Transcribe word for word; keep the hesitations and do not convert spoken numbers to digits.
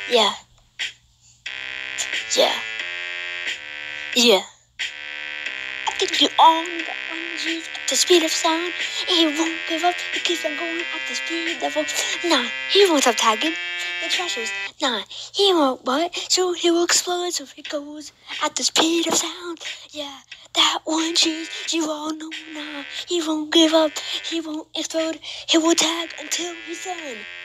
Yeah. Yeah. Yeah. I think you all know that when he's at the speed of sound, and he won't give up. He keeps on going at the speed level. Nah, he won't stop tagging the trashers. Nah, he won't what? So he will explode. So he goes at the speed of sound. Yeah, that one cheese you all know. Nah, he won't give up. He won't explode. He will tag until he's done.